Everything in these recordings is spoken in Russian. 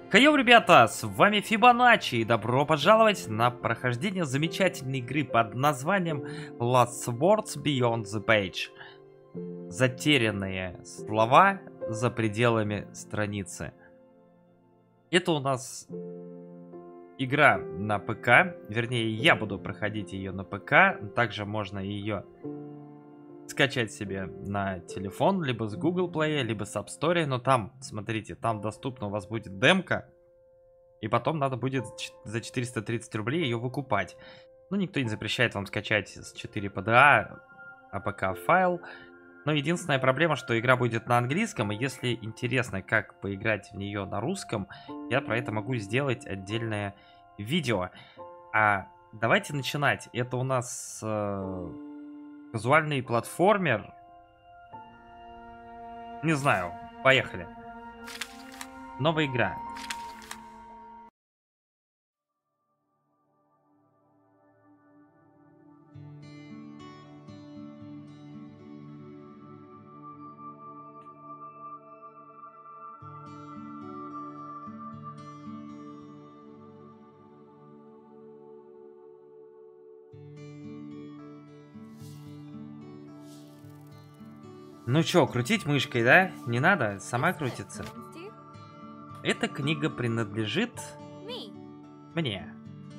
Хайо, ребята, с вами Фибоначчи, и добро пожаловать на прохождение замечательной игры под названием Lost Words Beyond the Page. Затерянные слова за пределами страницы. Это у нас игра на ПК, вернее, я буду проходить ее на ПК, также можно ее скачать себе на телефон, либо с Google Play, либо с App Store, но там, смотрите, там доступна у вас будет демка, и потом надо будет за 430 рублей ее выкупать. Ну, никто не запрещает вам скачать с 4PDA APK файл, но единственная проблема, что игра будет на английском, и если интересно, как поиграть в нее на русском, я про это могу сделать отдельное видео. А давайте начинать. Это у нас казуальный платформер. Не знаю. Поехали. Новая игра. Ну чё, крутить мышкой, да? Не надо, сама крутится. Эта книга принадлежит мне.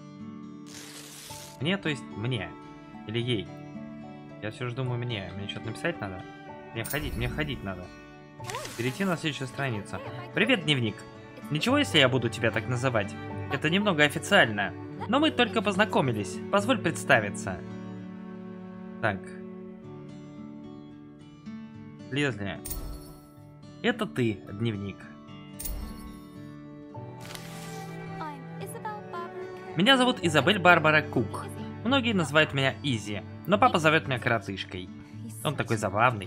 Мне, то есть мне. Или ей. Я все же думаю мне. Мне что-то написать надо? Мне ходить надо. Перейти на следующую страницу. Привет, дневник. Ничего, если я буду тебя так называть? Это немного официально. Но мы только познакомились. Позволь представиться. Так. Лезли. Это ты, дневник. Меня зовут Изабель Барбара Кук. Многие называют меня Изи, но папа зовет меня коротышкой. Он такой забавный.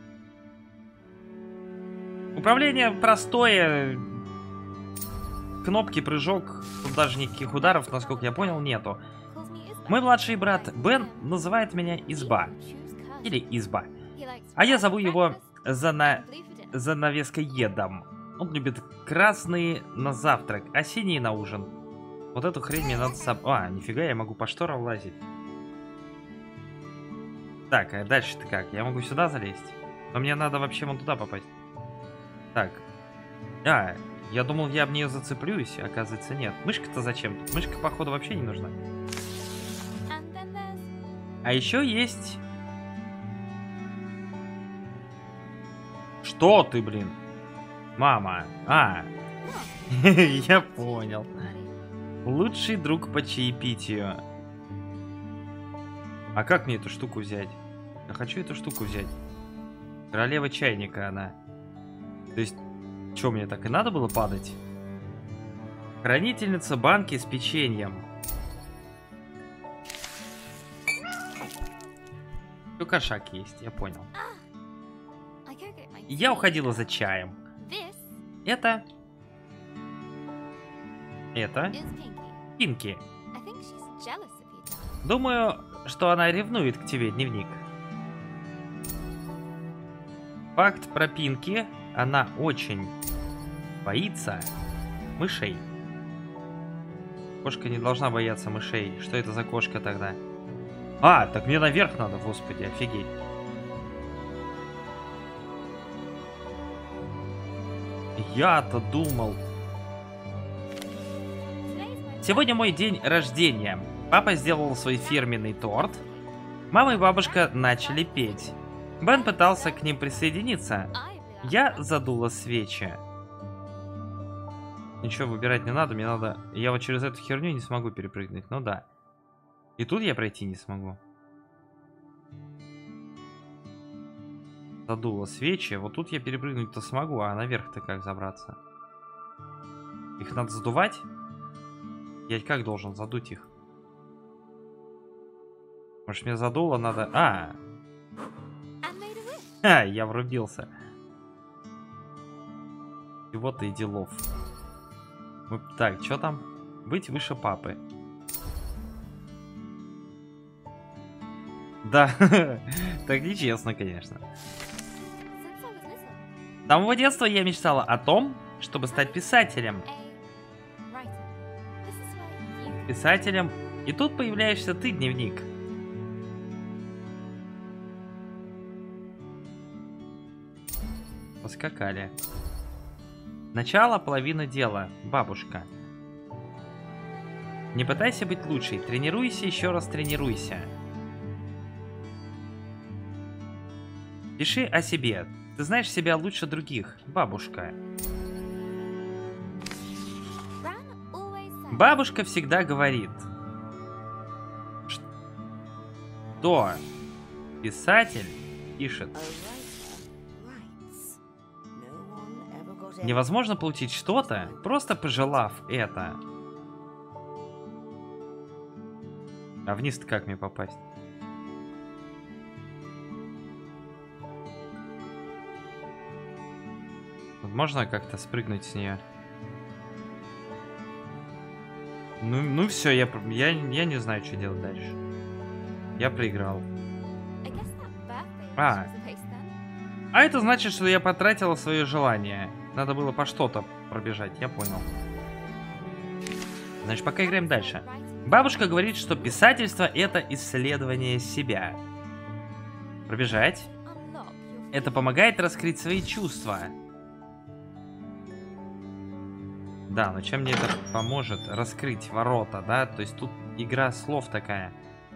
Управление простое. Кнопки, прыжок. Тут даже никаких ударов, насколько я понял, нету. Мой младший брат Бен называет меня Изба. Или Изба. А я зову его занавескоедом. Он любит красные на завтрак, а синие на ужин. Вот эту хрень мне надо А, нифига, я могу по шторам лазить. Так, а дальше-то как? Я могу сюда залезть? Но мне надо вообще вон туда попасть. Так. А, я думал, я об нее зацеплюсь, оказывается, нет. Мышка-то зачем? Мышка, походу, вообще не нужна. А еще есть... Что ты, блин? Мама. А. Я понял. Лучший друг по чаепитию. А как мне эту штуку взять? Я хочу эту штуку взять. Королева чайника она. То есть, что, мне так и надо было падать? Хранительница банки с печеньем. Еще кошак есть, я понял. Я уходила за чаем. Это Пинки. Думаю, что она ревнует к тебе, дневник. Факт про Пинки. Она очень боится мышей. Кошка не должна бояться мышей. Что это за кошка тогда? А, так мне наверх надо, господи, офигеть. Я-то думал. Сегодня мой день рождения. Папа сделал свой фирменный торт. Мама и бабушка начали петь. Бен пытался к ним присоединиться. Я задула свечи. Ничего выбирать не надо, мне надо... Я вот через эту херню не смогу перепрыгнуть, ну да. И тут я пройти не смогу. Задула свечи. Вот тут я перепрыгнуть-то смогу, а наверх-то как забраться? Их надо задувать? Я как должен задуть их? Может, мне задуло надо... Я врубился. И вот и делов. Так, что там? Быть выше папы. Да, так нечестно, конечно. С самого детства я мечтала о том, чтобы стать писателем. писателем. И тут появляешься ты, дневник. Поскакали. Начало, половина дела. Бабушка. Не пытайся быть лучшей. Тренируйся, еще раз тренируйся. Пиши о себе. Ты знаешь себя лучше других. Бабушка. Бабушка всегда говорит, что писатель пишет. Невозможно получить что-то, просто пожелав это. А вниз-то как мне попасть? Можно как-то спрыгнуть с нее? Ну все, я не знаю, что делать дальше. Я проиграл. А это значит, что я потратила свое желание. Надо было по что-то пробежать, я понял. Значит, пока играем дальше. Бабушка говорит, что писательство — это исследование себя. Пробежать. Это помогает раскрыть свои чувства. Да, но чем мне это поможет раскрыть ворота, да? То есть тут игра слов такая.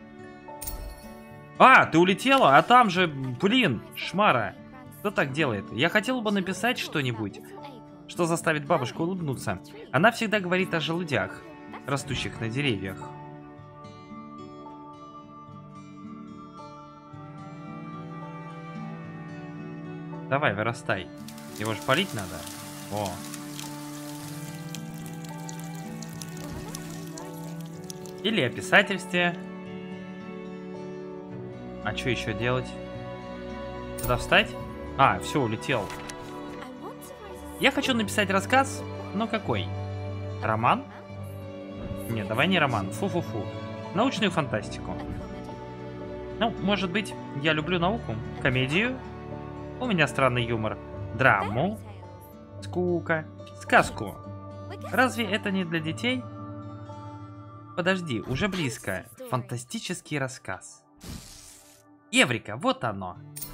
А, ты улетела? А там же, блин, шмара. Кто так делает? Я хотел бы написать что-нибудь, что заставит бабушку улыбнуться. Она всегда говорит о желудях, растущих на деревьях. Давай, вырастай. Его же полить надо. О. Или о писательстве. А что еще делать? Куда встать? А, все, улетел. Я хочу написать рассказ, но какой? Роман? Нет, давай не роман. Фу-фу-фу. Научную фантастику. Ну, может быть, я люблю науку? Комедию? У меня странный юмор. Драму? Скука? Сказку? Разве это не для детей? Подожди, уже близко. Фантастический рассказ. Эврика, вот оно.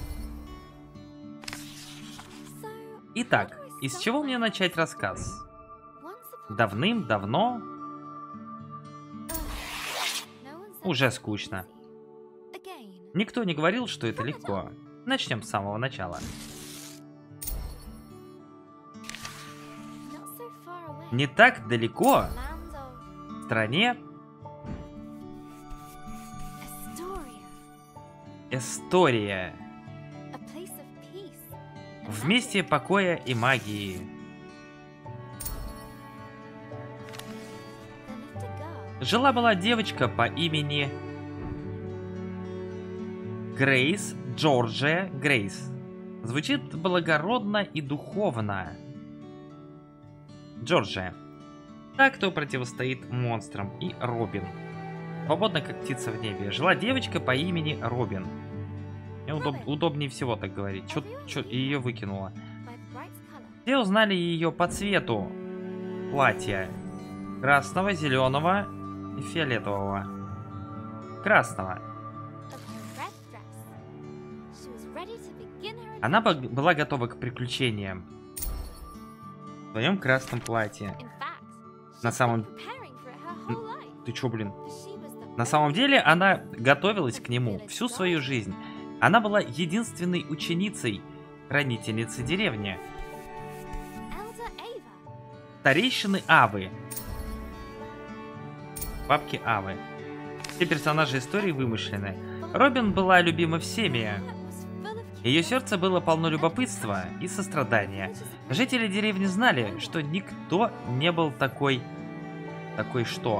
Итак, из чего мне начать рассказ? Давным-давно... Уже скучно. Никто не говорил, что это легко. Начнем с самого начала. Не так далеко, в стране Эстория. В месте покоя и магии. Жила-была девочка по имени Грейс, Джорджия Грейс. Звучит благородно и духовно. Джорджия. Та, кто противостоит монстрам, и Робин. Свободно, как птица в небе. Жила девочка по имени Робин. Мне удобнее всего так говорить. Чё ее выкинула. Все узнали ее по цвету платья. Красного, зеленого и фиолетового. Красного. Она была готова к приключениям. В своем красном платье. На самом... Ты чё, блин? На самом деле, она готовилась к нему всю свою жизнь. Она была единственной ученицей хранительницы деревни. Старейшины Авы. Бабки Авы. Все персонажи истории вымышлены. Робин была любима всеми. Ее сердце было полно любопытства и сострадания. Жители деревни знали, что никто не был такой... Такой что?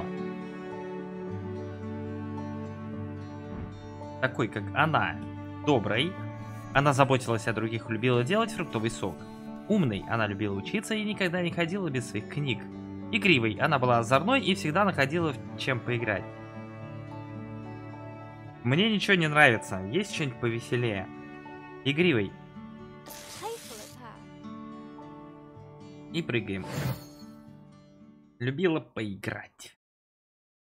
Такой, как она. Доброй. Она заботилась о других, любила делать фруктовый сок. Умной. Она любила учиться и никогда не ходила без своих книг. Игривой. Она была озорной и всегда находила чем поиграть. Мне ничего не нравится. Есть что-нибудь повеселее? Игривой. И прыгаем. Любила поиграть.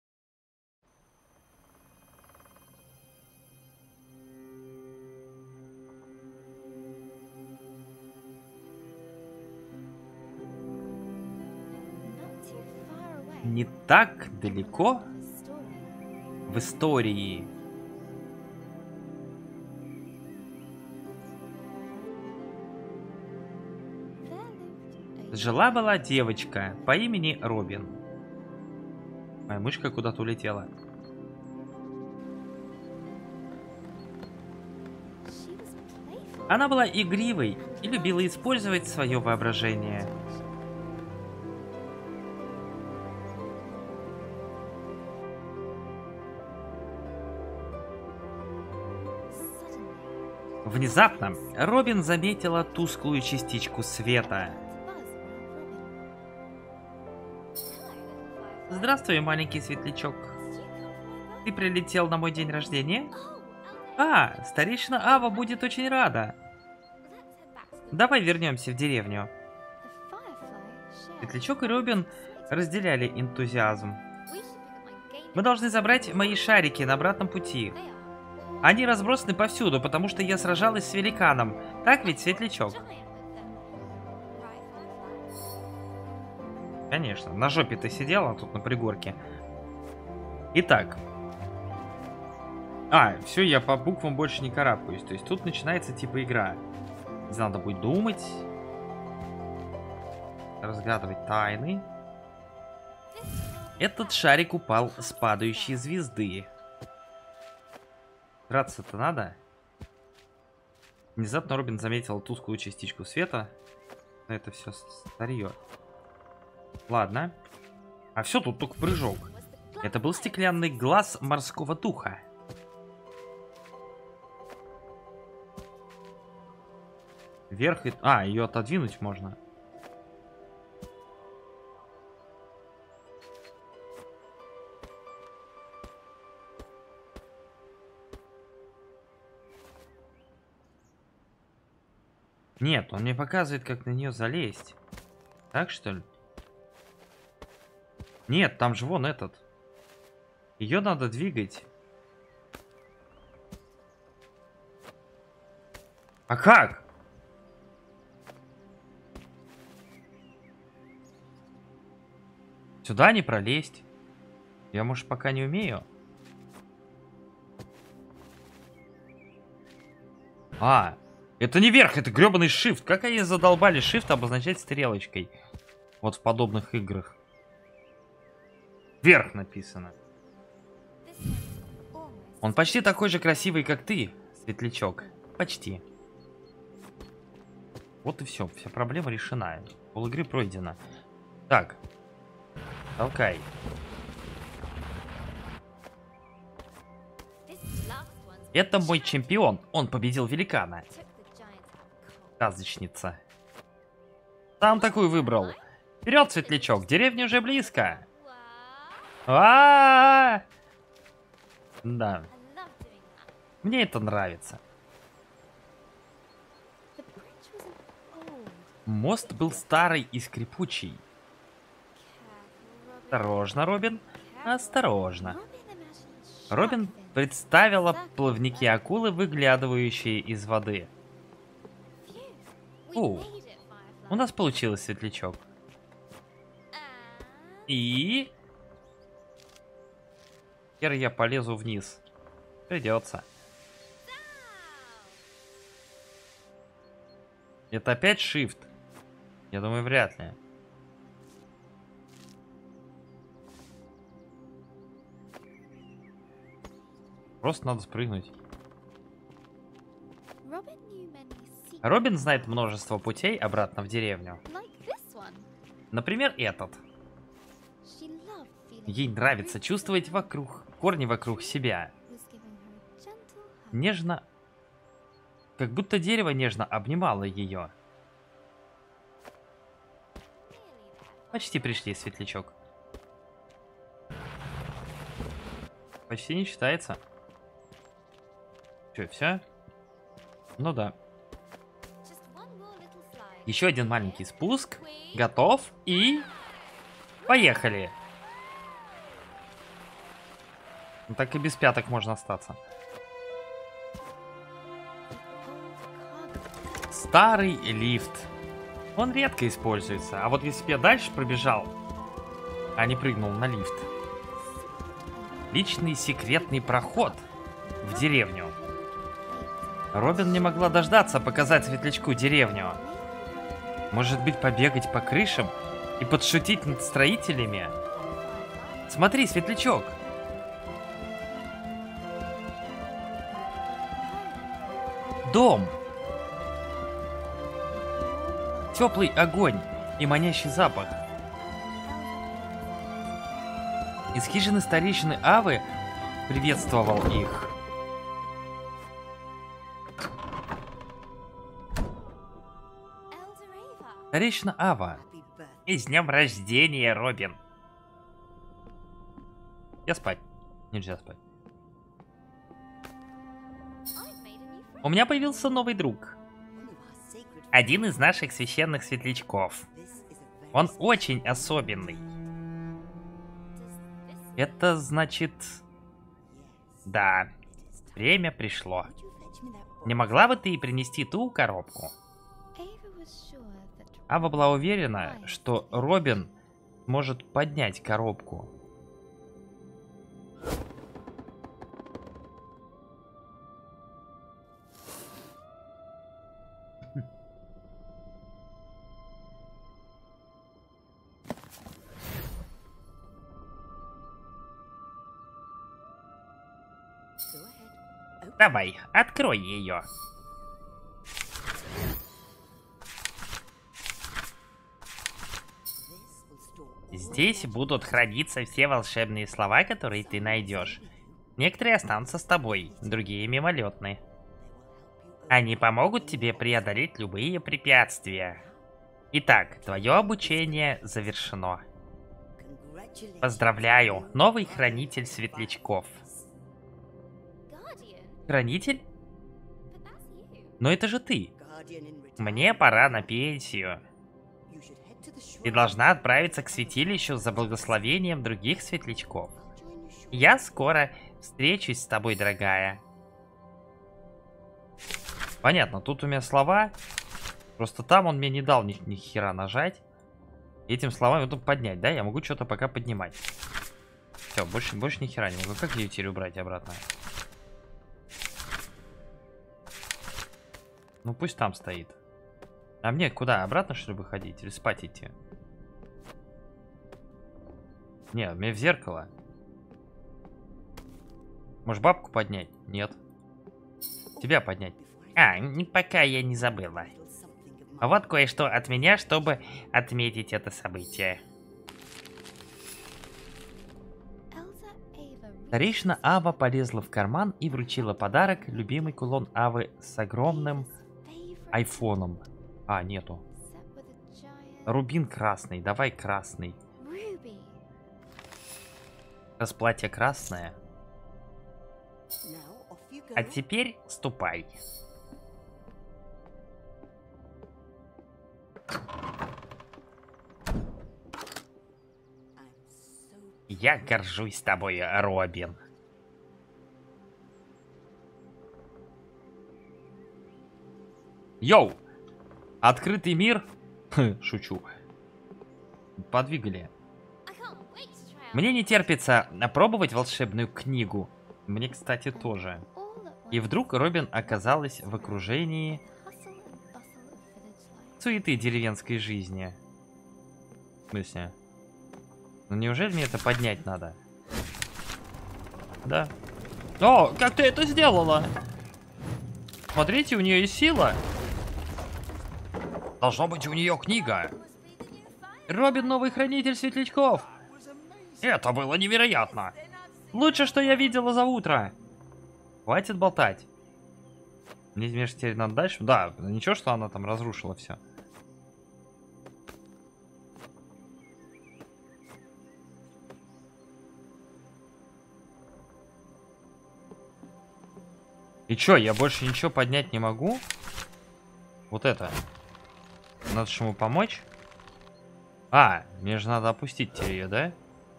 Не так далеко в истории. Жила-была девочка по имени Робин. Моя мышка куда-то улетела. Она была игривой и любила использовать свое воображение. Внезапно Робин заметила тусклую частичку света. Здравствуй, маленький светлячок. Ты прилетел на мой день рождения? А, старейшина Ава будет очень рада. Давай вернемся в деревню. Светлячок и Робин разделяли энтузиазм. Мы должны забрать мои шарики на обратном пути. Они разбросаны повсюду, потому что я сражалась с великаном. Так ведь, Светлячок? Конечно, на жопе ты сидела тут на пригорке. Итак. Все, я по буквам больше не карабкаюсь. То есть тут начинается типа игра. Здесь надо будет думать. Разгадывать тайны. Этот шарик упал с падающей звезды. Драться-то надо. Внезапно Робин заметил тусклую частичку света. Но это все старье. Ладно. А все, тут только прыжок. Это был стеклянный глаз морского духа. Вверх и... ее отодвинуть можно. Нет, он мне показывает, как на нее залезть. Так, что ли? Нет, там же вон этот. Ее надо двигать. А как? Сюда не пролезть. Я, может, пока не умею. Это не верх, это гребаный shift. Как они задолбали shift обозначать стрелочкой? Вот в подобных играх. Вверх написано. Он почти такой же красивый, как ты, Светлячок. Почти. Вот и все. Вся проблема решена. Пол игры пройдена. Так. Толкай. Это мой чемпион. Он победил великана. Сказочница. Сам такую выбрал. Вперед, Светлячок, деревня уже близко. Да. Мне это нравится. Мост был старый и скрипучий. Осторожно, Робин. Осторожно. Робин представила плавники акулы, выглядывающие из воды. У нас получилось, Светлячок. И... Теперь я полезу вниз. Придется. Это опять shift? Я думаю, вряд ли. Просто надо спрыгнуть. Робин знает множество путей обратно в деревню. Например, этот. Ей нравится чувствовать корни вокруг себя. Нежно... Как будто дерево нежно обнимало ее. Почти пришли, Светлячок. Почти не считается. Че, все? Ну да. Еще один маленький спуск. Готов. И... Поехали. Ну, так и без пяток можно остаться. Старый лифт. Он редко используется. А вот если бы я дальше пробежал, А не прыгнул на лифт. Личный секретный проход в деревню. Робин не могла дождаться показать Светлячку деревню. Может быть, побегать по крышам и подшутить над строителями? Смотри, Светлячок! Дом! Теплый огонь и манящий запах. Из хижины старейшины Авы приветствовал их. Старейшина Ава. И с днем рождения, Робин. Я спать. Нельзя спать. У меня появился новый друг. Один из наших священных светлячков. Он очень особенный. Это значит... Да, время пришло. Не могла бы ты принести ту коробку? Ава была уверена, что Робин может поднять коробку. Давай, открой ее. Здесь будут храниться все волшебные слова, которые ты найдешь. Некоторые останутся с тобой, другие мимолетные. Они помогут тебе преодолеть любые препятствия. Итак, твое обучение завершено. Поздравляю, новый хранитель светлячков. Хранитель? Но это же ты. Мне пора на пенсию. Ты должна отправиться к святилищу за благословением других светлячков. Я скоро встречусь с тобой, дорогая. Понятно, тут у меня слова. Просто там он мне не дал ни хера нажать. Этим словами вот поднять, да? Я могу что-то пока поднимать. Все, больше ни хера не могу. Как ее теперь убрать обратно? Ну пусть там стоит. А мне куда? Обратно, что ли, выходить? Или спать идти? Не, мне в зеркало. Может, бабку поднять? Нет. Тебя поднять. Пока я не забыла. А вот кое-что от меня, чтобы отметить это событие. Старейшина Ава полезла в карман и вручила подарок, любимый кулон Авы с огромным айфоном. Нету. Рубин красный, давай красный. Раз платье красное. А теперь ступай. Я горжусь тобой, Робин. Йоу! Открытый мир? Шучу. Подвигали. Мне не терпится опробовать волшебную книгу. Мне, кстати, тоже. И вдруг Робин оказалась в окружении суеты деревенской жизни. В смысле? Ну неужели мне это поднять надо? Да. О, как ты это сделала? Смотрите, у нее есть сила. Должно быть, у нее книга. Робин, новый хранитель светлячков. Это было невероятно. Лучше, что я видела за утро. Хватит болтать. Мне же теперь надо дальше. Да, ничего, что она там разрушила все. И чё, я больше ничего поднять не могу? Вот это. Надо же ему помочь. Мне же надо опустить теперь ее, да?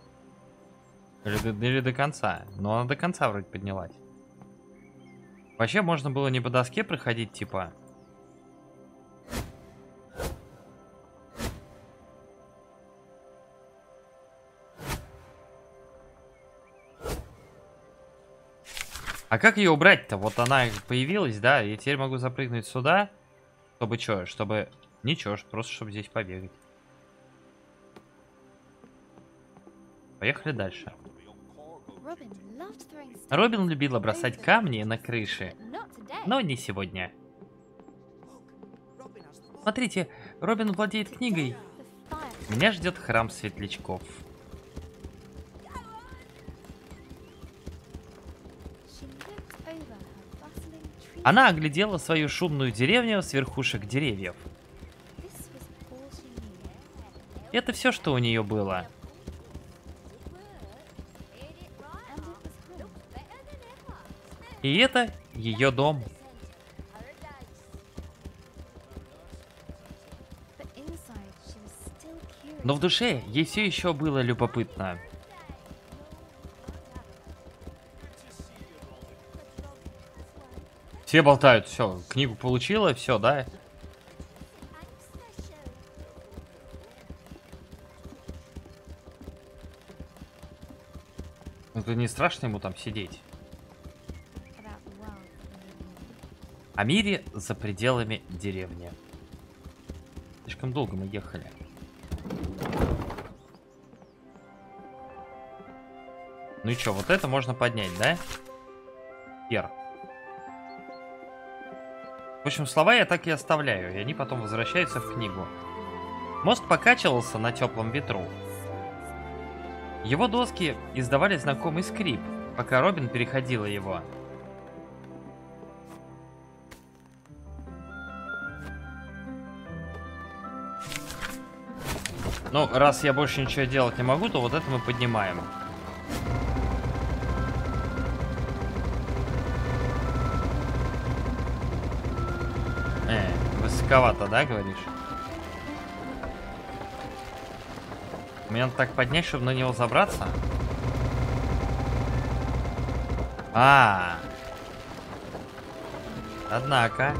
Или до конца. Но она до конца вроде поднялась. Вообще можно было не по доске проходить, типа. А как ее убрать-то? Вот она появилась, да? Я теперь могу запрыгнуть сюда. Чтобы что? Чтобы... Ничего, просто чтобы здесь побегать. Поехали дальше. Робин любила бросать камни на крыши, но не сегодня. Смотрите, Робин владеет книгой. Меня ждет храм светлячков. Она оглядела свою шумную деревню с верхушек деревьев. Это все, что у нее было. И это ее дом. Но в душе ей все еще было любопытно. Все болтают, все, книгу получила, все, да? Это не страшно ему там сидеть. О мире за пределами деревни. Слишком долго мы ехали. Ну и что, вот это можно поднять, да? Пер. В общем, слова я так и оставляю, и они потом возвращаются в книгу. Мост покачивался на теплом ветру. Его доски издавали знакомый скрип, пока Робин переходила его. Ну, раз я больше ничего делать не могу, то вот это мы поднимаем. Высоковато, да, говоришь? Мне надо так поднять, чтобы на него забраться? Однако.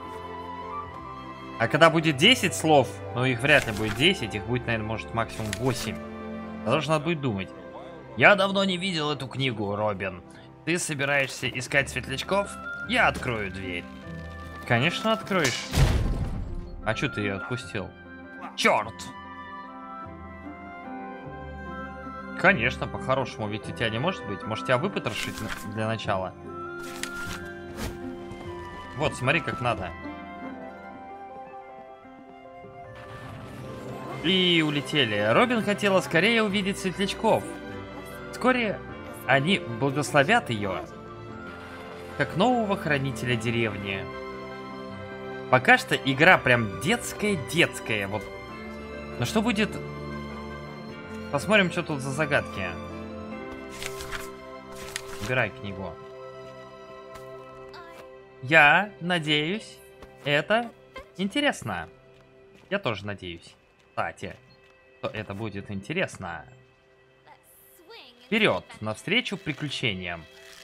А когда будет 10 слов, ну их вряд ли будет 10, их будет, наверное, может максимум 8. Потому что надо будет думать. Я давно не видел эту книгу, Робин. Ты собираешься искать светлячков? Я открою дверь. Конечно, откроешь. А что ты ее отпустил? Черт! Конечно, по-хорошему, ведь у тебя не может быть. Может, тебя выпотрошить для начала? Вот, смотри, как надо. И улетели. Робин хотела скорее увидеть светлячков. Вскоре они благословят ее, как нового хранителя деревни. Пока что игра прям детская-детская. Вот. Но что будет... Посмотрим, что тут за загадки. Убирай книгу. Я надеюсь, это интересно. Я тоже надеюсь. Кстати, что это будет интересно. Вперед, навстречу приключениям.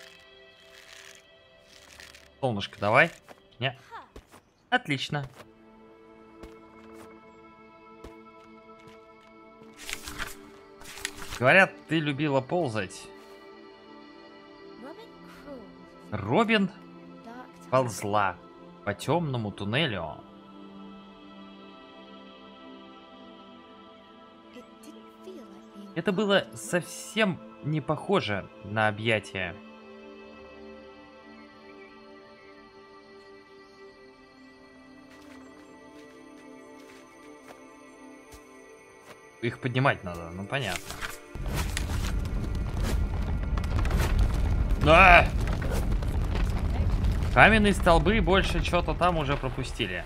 Солнышко, давай. Не. Отлично. Говорят, ты любила ползать. Робин ползла по темному туннелю. Это было совсем не похоже на объятия. Их поднимать надо, ну понятно. А! Каменные столбы больше что-то там уже пропустили.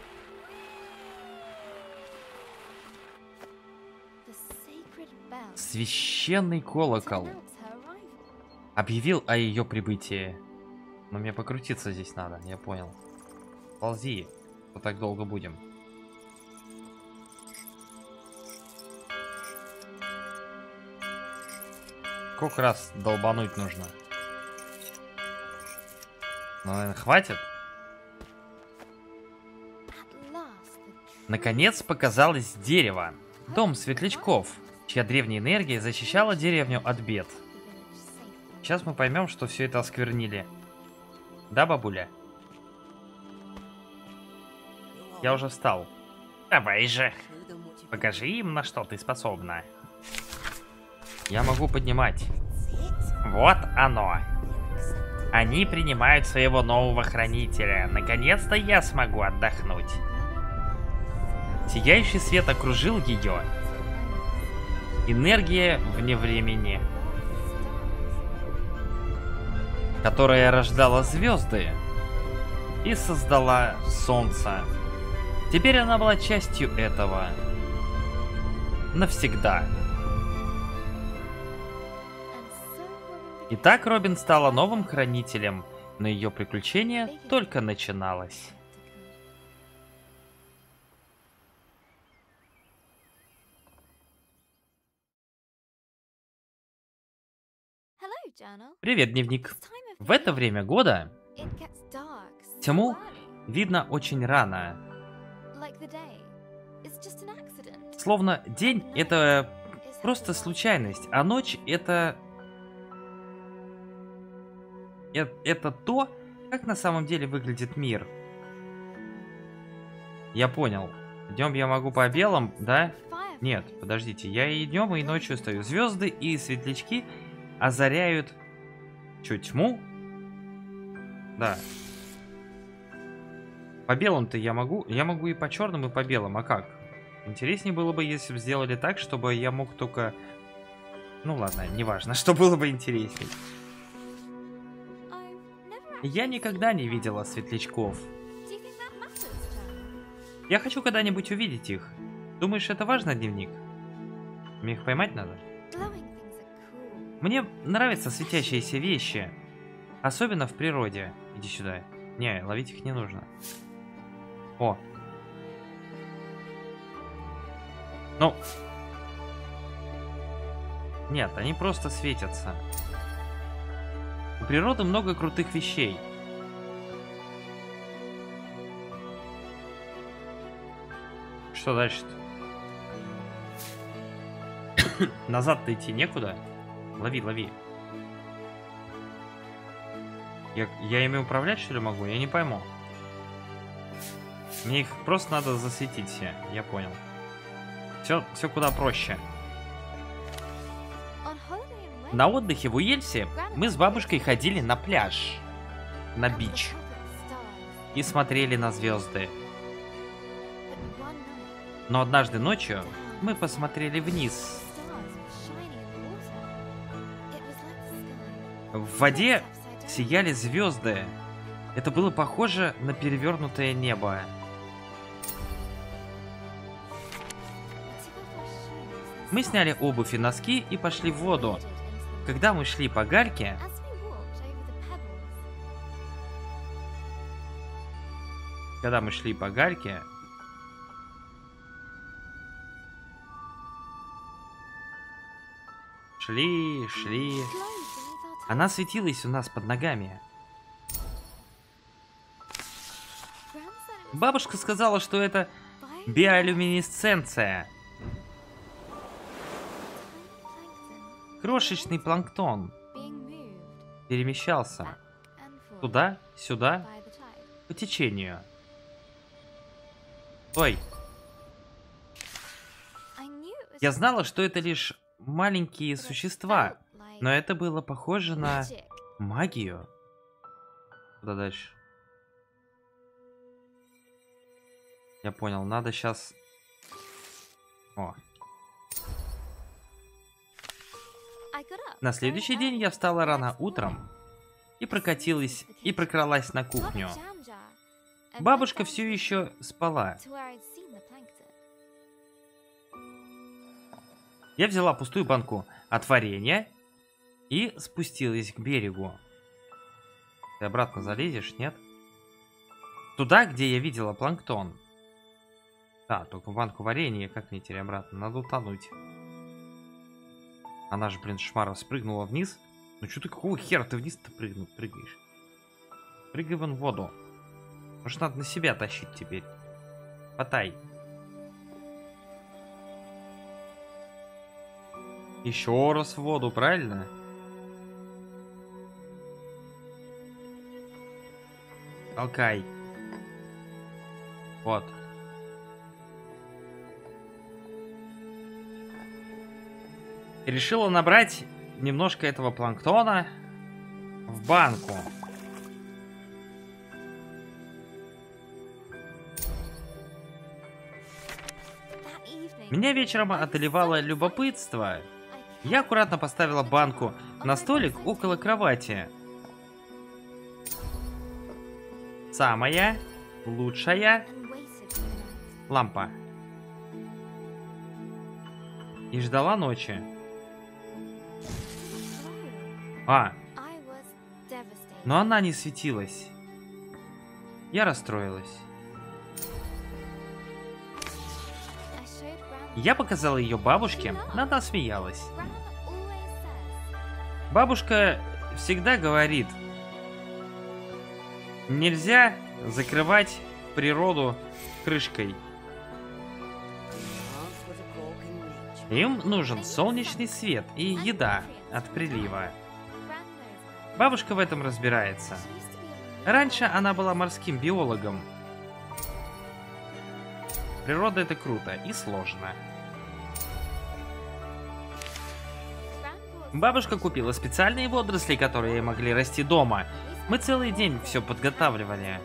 Священный колокол объявил о ее прибытии. Но мне покрутиться здесь надо, я понял. Ползи, мы так долго будем. Сколько раз долбануть нужно? Ну, наверное, хватит? Наконец показалось дерево. Дом светлячков, чья древняя энергия защищала деревню от бед. Сейчас мы поймем, что все это осквернили. Да, бабуля? Я уже встал. Давай же. Покажи им, на что ты способна. Я могу поднимать. Вот оно. Они принимают своего нового хранителя. Наконец-то я смогу отдохнуть. Сияющий свет окружил ее. Энергия вне времени, которая рождала звезды и создала солнце. Теперь она была частью этого. Навсегда. Итак, Робин стала новым хранителем, но ее приключение только начиналось. Привет, дневник. В это время года тьму видно очень рано. Словно день — это просто случайность, а ночь — это то, как на самом деле выглядит мир. Я понял. Днем я могу по белым, да? Нет, подождите, я и днем, и ночью стою. Звезды и светлячки озаряют тьму. Да. По белым-то я могу и по черным, и по белым. А как? Интереснее было бы, если бы сделали так, чтобы я мог только... Ну ладно, неважно, что было бы интересней. Я никогда не видела светлячков. Я хочу когда-нибудь увидеть их. Думаешь, это важно, дневник? Мне их поймать надо? Мне нравятся светящиеся вещи. Особенно в природе. Иди сюда. Не, ловить их не нужно. О. Ну. Нет, они просто светятся. У природы много крутых вещей. Что дальше-то? Назад-то идти некуда. Лови, лови. Я ими управлять, что ли, могу? Я не пойму. Мне их просто надо засветить все. Я понял. Все куда проще. На отдыхе в Уэльсе мы с бабушкой ходили на пляж. На бич. И смотрели на звезды. Но однажды ночью мы посмотрели вниз. В воде сияли звезды. Это было похоже на перевернутое небо. Мы сняли обувь и носки и пошли в воду. Когда мы шли по гальке, шли. Она светилась у нас под ногами. Бабушка сказала, что это биолюминесценция. Крошечный планктон перемещался туда-сюда по течению. Ой. Я знала, что это лишь маленькие существа, но это было похоже на магию. Куда дальше? Я понял, надо сейчас... О. На следующий день я встала рано утром и прокралась на кухню. Бабушка все еще спала. Я взяла пустую банку от варенья и спустилась к берегу. Ты обратно залезешь, нет? Туда, где я видела планктон. Да, только банку варенья, как мне теперь обратно? Надо утонуть. Она же, блин, шмара спрыгнула вниз. Ну что ты, какого хера ты вниз-то прыгаешь? Прыгай вон в воду. Может, надо на себя тащить теперь. Потай. Еще раз в воду, правильно? Алкай. Вот. Решила набрать немножко этого планктона в банку. Меня вечером одолевало любопытство. Я аккуратно поставила банку на столик около кровати. Самая лучшая лампа. И ждала ночи. Но она не светилась. Я расстроилась. Я показала ее бабушке, но она смеялась. Бабушка всегда говорит, нельзя закрывать природу крышкой. Им нужен солнечный свет и еда от прилива. Бабушка в этом разбирается. Раньше она была морским биологом. Природа — это круто и сложно. Бабушка купила специальные водоросли, которые могли расти дома. Мы целый день все подготавливали.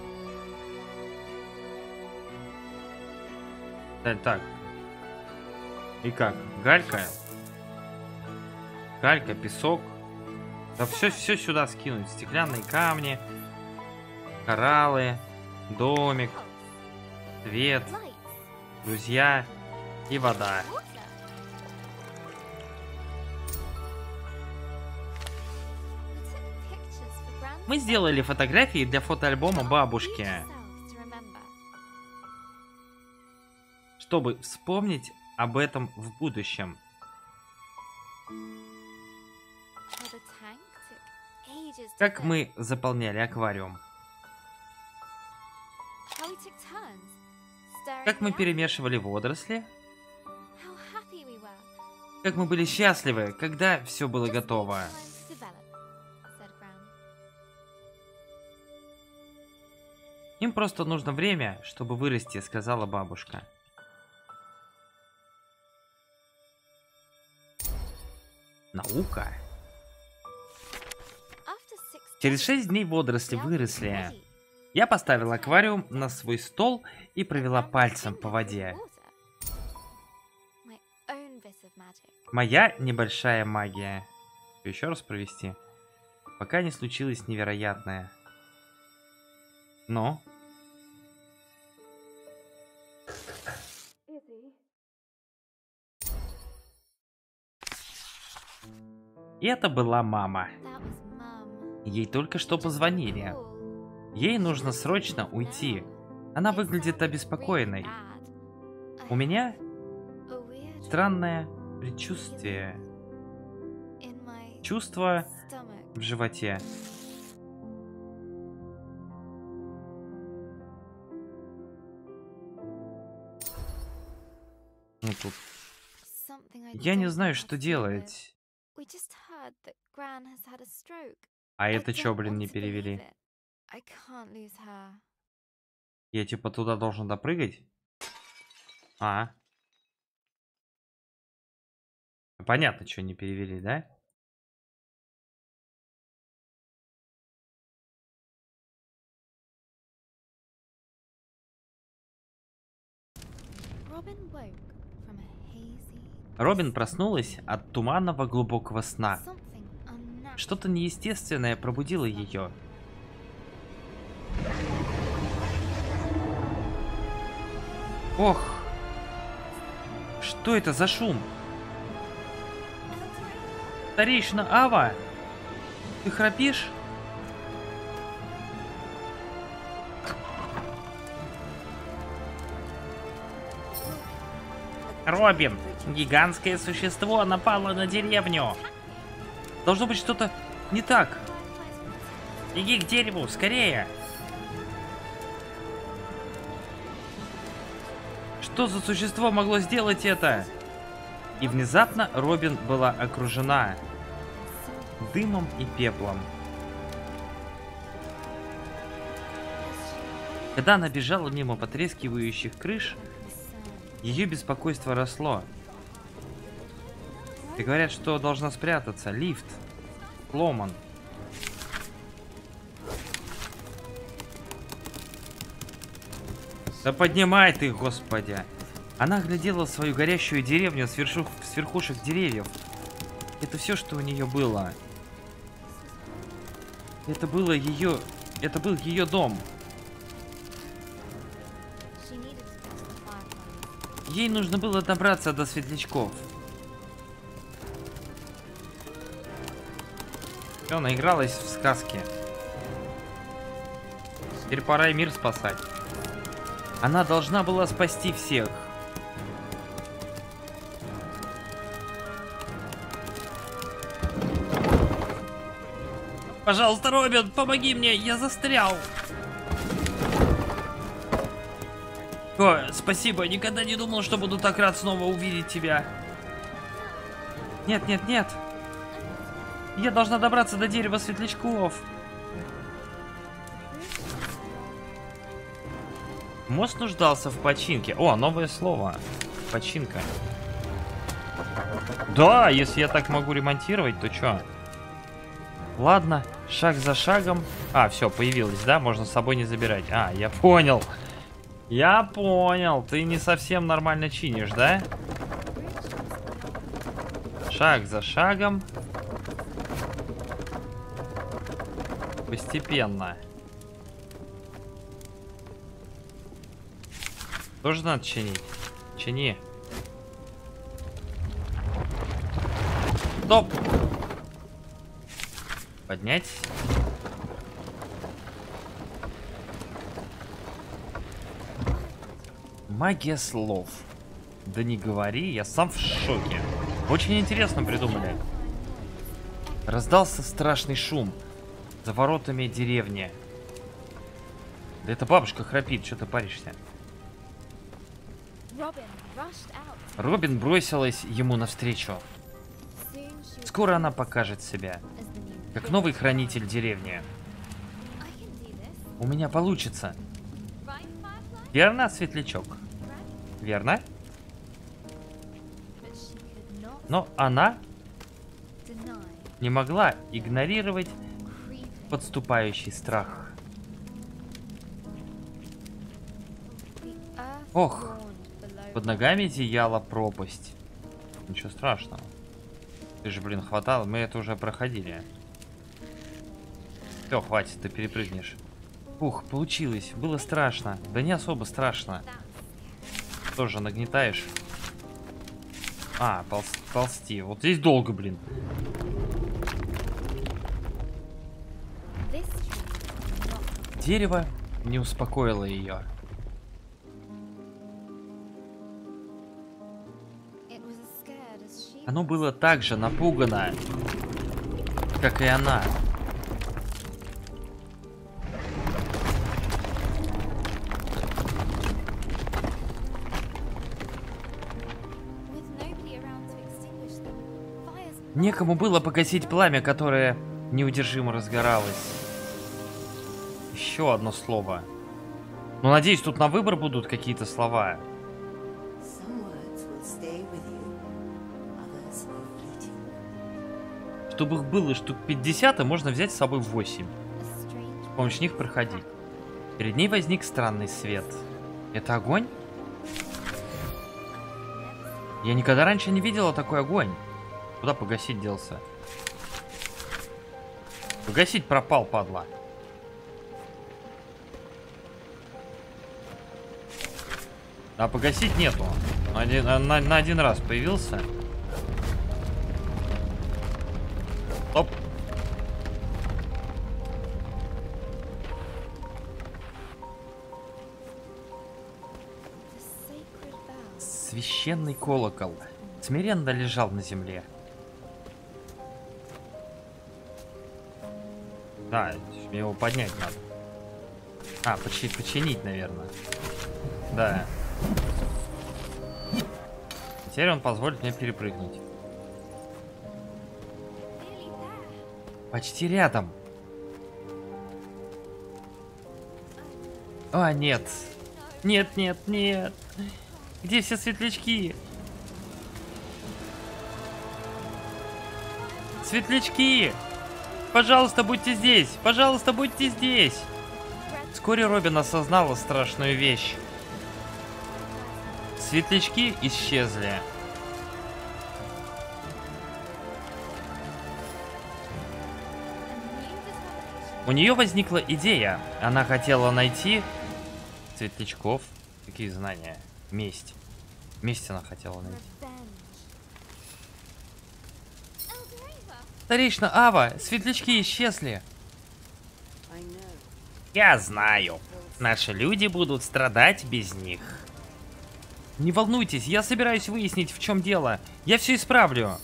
Так. И как? Галька? Галька, песок. Да все сюда скинуть. Стеклянные камни, кораллы, домик, свет, друзья и вода. Мы сделали фотографии для фотоальбома бабушки, чтобы вспомнить об этом в будущем. Как мы заполняли аквариум. Как мы перемешивали водоросли. Как мы были счастливы, когда все было готово. Им просто нужно время, чтобы вырасти, сказала бабушка. Наука. Через 6 дней водоросли выросли. Я поставила аквариум на свой стол и провела пальцем по воде. Моя небольшая магия. Еще раз провести. Пока не случилось невероятное. Но... И это была мама. Ей только что позвонили. Ей нужно срочно уйти. Она выглядит обеспокоенной. У меня странное предчувствие. Чувство в животе. Ну тут. Я не знаю, что делать. А это чё, блин, не перевели? Я типа туда должен допрыгать? Понятно, что не перевели, да? Робин проснулась от туманного глубокого сна. Что-то неестественное пробудило ее. Ох! Что это за шум? Старейшина Ава! Ты храпишь? Робин! Гигантское существо напало на деревню! Должно быть что-то не так. Иди к дереву, скорее! Что за существо могло сделать это? И внезапно Робин была окружена дымом и пеплом. Когда она бежала мимо потрескивающих крыш, ее беспокойство росло. И говорят, что должна спрятаться. Лифт сломан. Да поднимай ты, господи. Она глядела свою горящую деревню с верхушек деревьев. Это все, что у нее было. Это был ее дом. Ей нужно было добраться до светлячков. Все, наигралась в сказки. Теперь пора и мир спасать. Она должна была спасти всех. Пожалуйста, Робин, помоги мне, я застрял. О, спасибо, никогда не думал, что буду так рад снова увидеть тебя. Нет, нет, нет. Я должна добраться до дерева светлячков. Мост нуждался в починке. О, новое слово. Починка. Да, если я так могу ремонтировать, то чё? Ладно, шаг за шагом. А, все, появилось, да? Можно с собой не забирать. А, я понял. Я понял. Ты не совсем нормально чинишь, да? Шаг за шагом. Постепенно. Тоже надо чинить. Чини. Стоп! Поднять. Магия слов. Да не говори, я сам в шоке. Очень интересно придумали. Раздался страшный шум за воротами деревни. Да эта бабушка храпит, что ты паришься? Робин бросилась ему навстречу. Скоро она покажет себя, как новый хранитель деревни. У меня получится. Верно, светлячок? Верно? Но она не могла игнорировать подступающий страх. Ох, под ногами зияла пропасть. Ничего страшного. Ты же, блин, хватало, мы это уже проходили. Все, хватит, ты перепрыгнешь. Ух, получилось, было страшно. Да не особо страшно. Тоже нагнетаешь. А, ползти. Вот здесь долго, блин. Дерево не успокоило ее. Оно было так же напугано, как и она. Некому было погасить пламя, которое неудержимо разгоралось. Еще одно слово. Ну, надеюсь, тут на выбор будут какие-то слова. Чтобы их было штук 50, можно взять с собой 8. С помощью них проходить. Перед ней возник странный свет. Это огонь? Я никогда раньше не видела такой огонь. Куда погасить делся? Погасить пропал, падла. А погасить нету. На один раз появился. Оп. Священный колокол смиренно лежал на земле. Да, мне его поднять надо. А, починить, наверное. Да. Теперь он позволит мне перепрыгнуть. Почти рядом. А, нет. Нет, нет, нет. Где все светлячки? Светлячки! Пожалуйста, будьте здесь! Пожалуйста, будьте здесь! Вскоре Робин осознала страшную вещь. Светлячки исчезли. У нее возникла идея. Она хотела найти светлячков. Какие знания? Месть. Месть она хотела найти. Старейшина Ава, светлячки исчезли. Я знаю. Наши люди будут страдать без них. Не волнуйтесь, я собираюсь выяснить, в чем дело. Я все исправлю.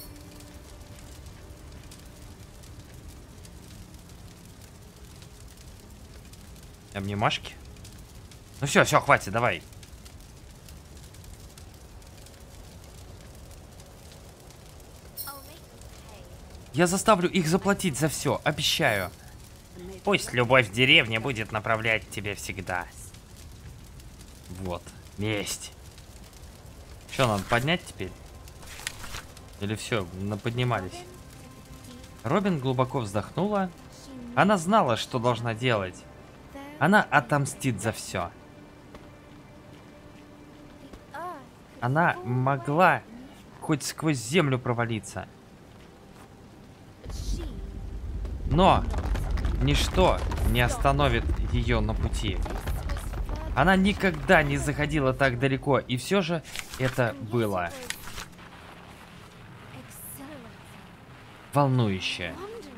Обнимашки? Ну все, все, хватит, давай. Я заставлю их заплатить за все, обещаю. Пусть любовь в деревне будет направлять тебя всегда. Вот, месть. Что, надо поднять теперь? Или все, поднимались? Робин глубоко вздохнула. Она знала, что должна делать. Она отомстит за все. Она могла хоть сквозь землю провалиться. Но ничто не остановит ее на пути. Она никогда не заходила так далеко, и все же это было волнующе,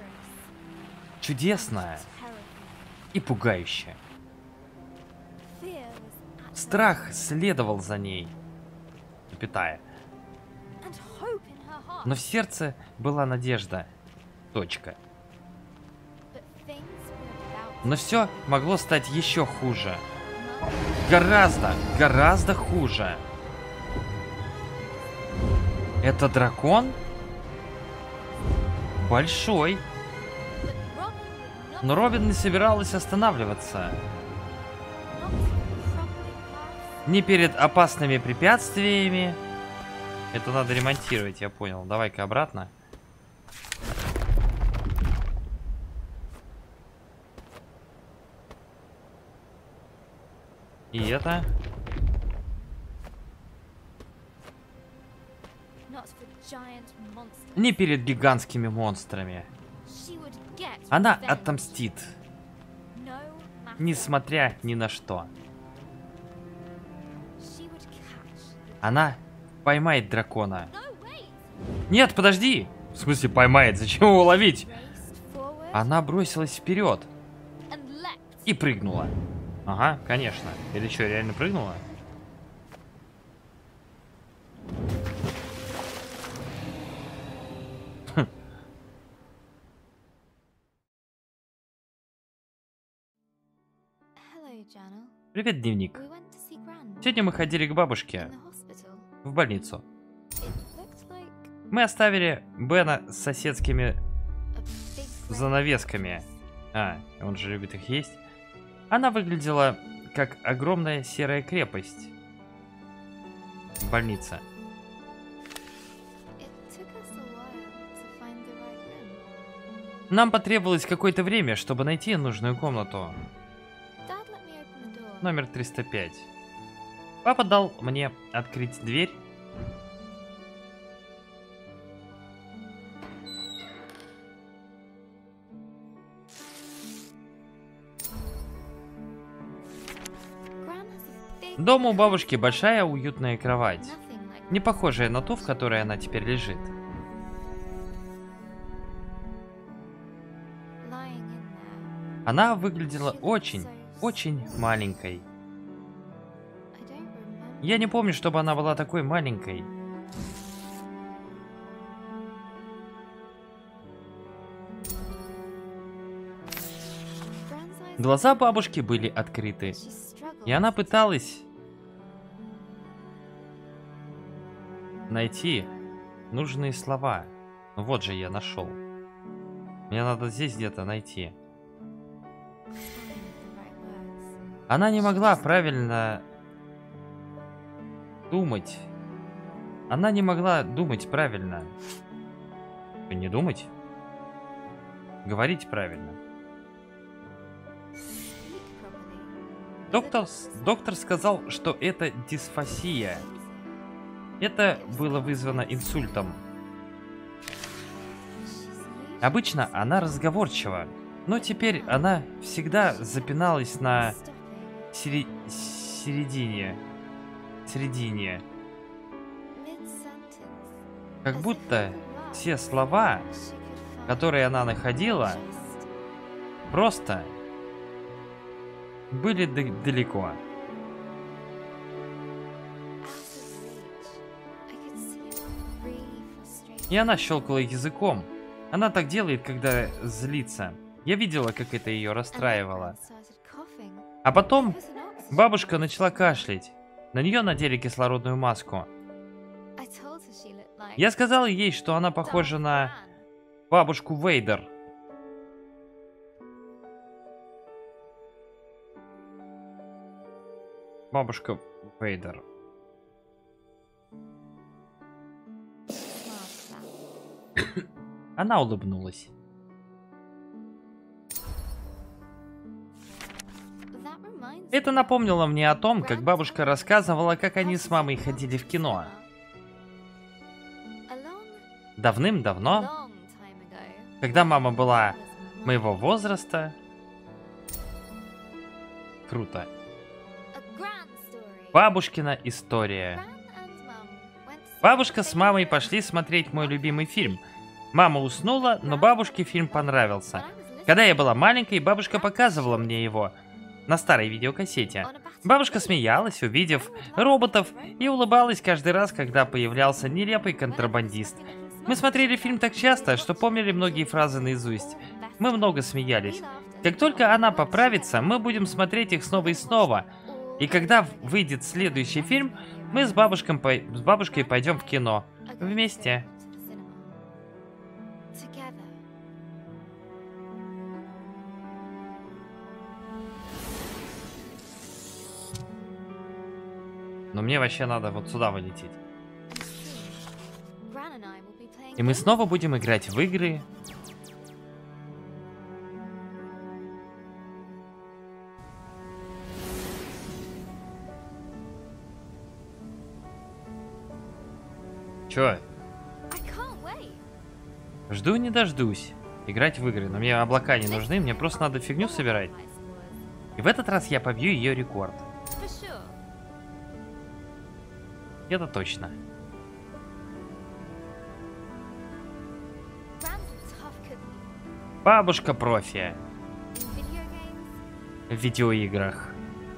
чудесно и пугающе. Страх следовал за ней, питая. Но в сердце была надежда. Точка. Но все могло стать еще хуже. Гораздо, гораздо хуже. Это дракон? Большой. Но Робин не собиралась останавливаться. Не перед опасными препятствиями. Это надо ремонтировать, я понял. Давай-ка обратно. И это... Не перед гигантскими монстрами. Она отомстит. Несмотря ни на что. Она поймает дракона. Нет, подожди! В смысле поймает? Зачем его ловить? Она бросилась вперед. И прыгнула. Ага, конечно. Или что, реально прыгнула? Привет, дневник. Сегодня мы ходили к бабушке в больницу. Мы оставили Бена с соседскими занавесками. А, он же любит их есть. Она выглядела как огромная серая крепость. Больница. Нам потребовалось какое-то время, чтобы найти нужную комнату. Номер 305. Папа дал мне открыть дверь. Дома у бабушки большая уютная кровать. Не похожая на ту, в которой она теперь лежит. Она выглядела очень маленькой. Я не помню, чтобы она была такой маленькой. Глаза бабушки были открыты, и она пыталась найти нужные слова. Ну вот же я нашел. Мне надо здесь где-то найти. Она не могла правильно думать. Она не могла думать правильно. Не думать? Говорить правильно. Доктор сказал, что это дисфасия. Это было вызвано инсультом. Обычно она разговорчива, но теперь она всегда запиналась на середине. Как будто все слова, которые она находила, просто были далеко. И она щелкала языком. Она так делает, когда злится. Я видела, как это ее расстраивало. А потом бабушка начала кашлять. На нее надели кислородную маску. Я сказала ей, что она похожа на бабушку Вейдер. Бабушка Вейдер. Она улыбнулась. Это напомнило мне о том, как бабушка рассказывала, как они с мамой ходили в кино. Давным-давно, когда мама была моего возраста. Круто. Бабушкина история. Бабушка с мамой пошли смотреть мой любимый фильм. Мама уснула, но бабушке фильм понравился. Когда я была маленькой, бабушка показывала мне его на старой видеокассете. Бабушка смеялась, увидев роботов, и улыбалась каждый раз, когда появлялся нелепый контрабандист. Мы смотрели фильм так часто, что помнили многие фразы наизусть. Мы много смеялись. Как только она поправится, мы будем смотреть их снова и снова. И когда выйдет следующий фильм, мы с бабушкой пойдем в кино. Вместе. Но мне вообще надо вот сюда вылететь. И мы снова будем играть в игры. Чё? Жду не дождусь. Играть в игры. Но мне облака не нужны, мне просто надо фигню собирать. И в этот раз я побью ее рекорд. Это точно. Бабушка профи. В видеоиграх.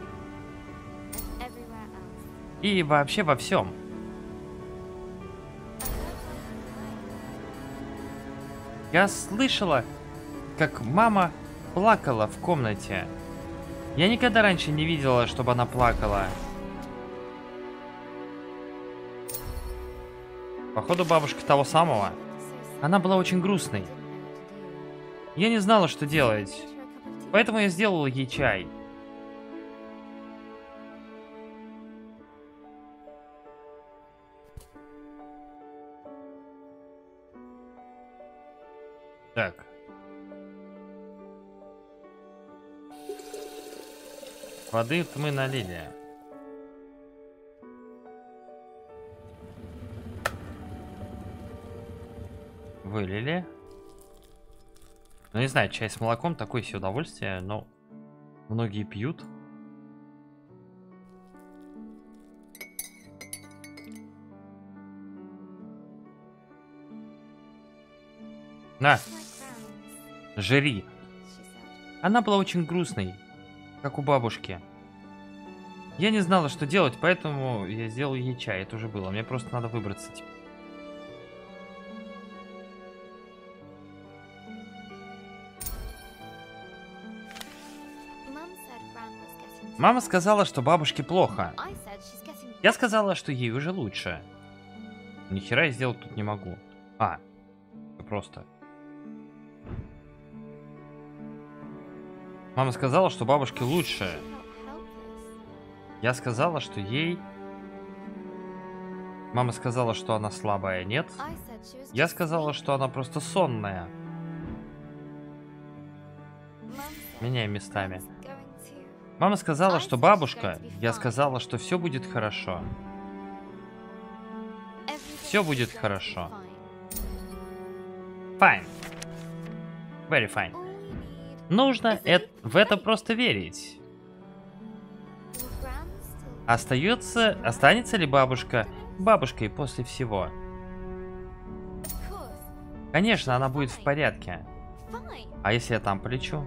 И вообще во всем. Я слышала, как мама плакала в комнате. Я никогда раньше не видела, чтобы она плакала. Походу, бабушка того самого. Она была очень грустной. Я не знала, что делать. Поэтому я сделала ей чай. Так. Воды мы налили. Вылили. Ну, не знаю, чай с молоком такое себе удовольствие, но многие пьют. На, жри. Она была очень грустной, как у бабушки. Я не знала, что делать, поэтому я сделал ей чай. Это уже было. Мне просто надо выбраться теперь. Мама сказала, что бабушке плохо. Я сказала, что ей уже лучше. Ни хера я сделать тут не могу. А, просто. Мама сказала, что бабушке лучше. Я сказала, что ей... Мама сказала, что она слабая, нет? Я сказала, что она просто сонная. Меняем местами. Мама сказала, что бабушка. Я сказала, что все будет хорошо. Все будет хорошо. Fine. Very fine. Нужно в это просто верить. Останется ли бабушка бабушкой после всего? Конечно, она будет в порядке. А если я там полечу?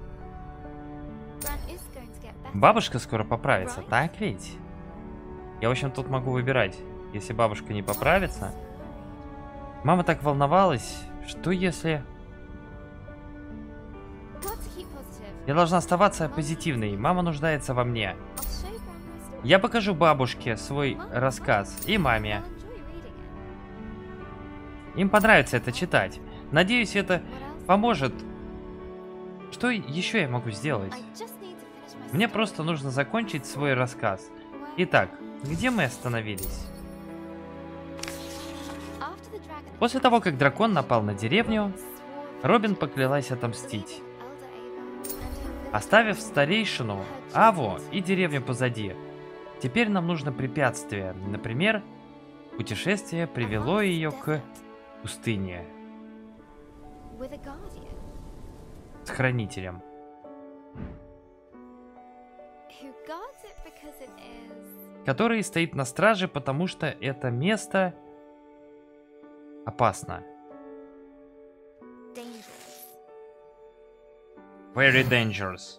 Бабушка скоро поправится, так ведь? Я, в общем, тут могу выбирать. Если бабушка не поправится... Мама так волновалась. Что если... Я должна оставаться позитивной. Мама нуждается во мне. Я покажу бабушке свой рассказ и маме. Им понравится это читать. Надеюсь, это поможет. Что еще я могу сделать? Мне просто нужно закончить свой рассказ. Итак, где мы остановились? После того, как дракон напал на деревню, Робин поклялась отомстить, оставив старейшину, Аву и деревню позади. Теперь нам нужно препятствие. Например, путешествие привело ее к пустыне. С хранителем. Который стоит на страже, потому что это место опасно. Very dangerous.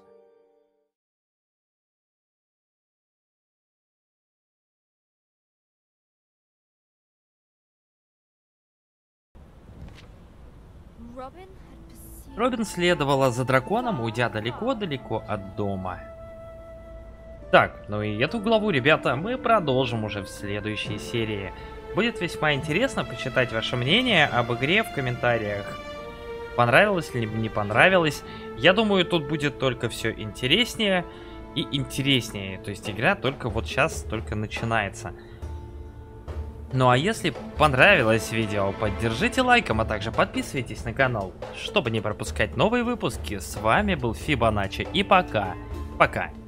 Робин следовала за драконом, уйдя далеко-далеко от дома. Так, ну и эту главу, ребята, мы продолжим уже в следующей серии. Будет весьма интересно почитать ваше мнение об игре в комментариях. Понравилось ли, не понравилось. Я думаю, тут будет только все интереснее и интереснее. То есть игра только вот сейчас только начинается. Ну а если понравилось видео, поддержите лайком, а также подписывайтесь на канал, чтобы не пропускать новые выпуски. С вами был Фибоначчи и пока. Пока.